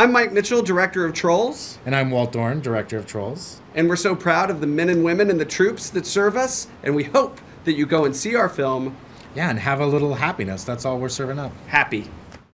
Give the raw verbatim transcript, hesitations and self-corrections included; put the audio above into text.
I'm Mike Mitchell, director of Trolls. And I'm Walt Dorn, director of Trolls. And we're so proud of the men and women and the troops that serve us, and we hope that you go and see our film. Yeah, and have a little happiness. That's all we're serving up. Happy.